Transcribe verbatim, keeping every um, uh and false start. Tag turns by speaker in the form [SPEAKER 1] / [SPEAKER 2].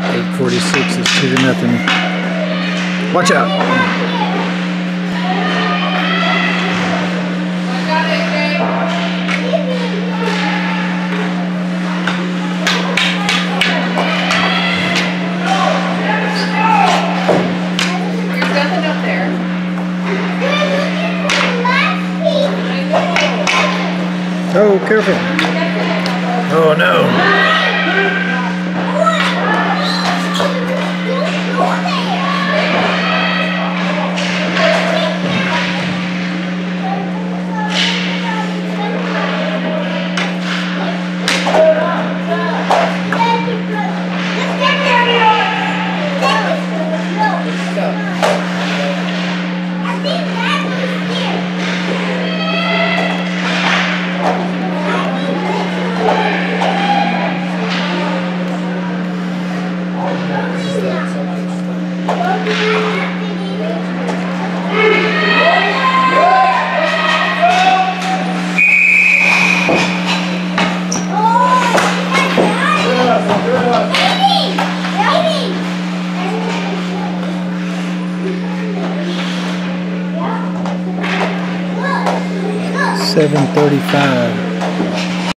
[SPEAKER 1] eight forty-six is two to nothing. Watch out.
[SPEAKER 2] There's nothing up there.
[SPEAKER 1] Oh, careful. Oh no. seven thirty-five.